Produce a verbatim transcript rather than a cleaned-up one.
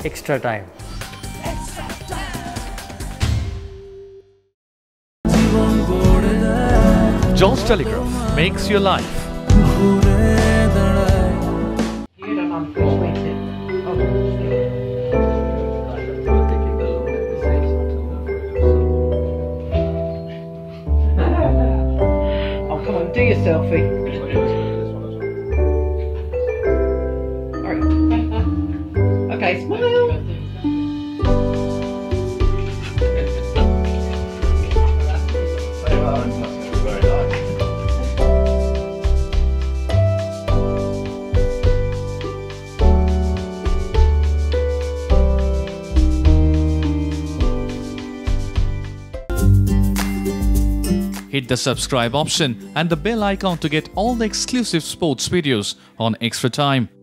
Extra time. Jones Telegraph makes your life. You don't understand it. Oh, come on, do your selfie. Alright. Okay, smile. Hit the subscribe option and the bell icon to get all the exclusive sports videos on Extra Time.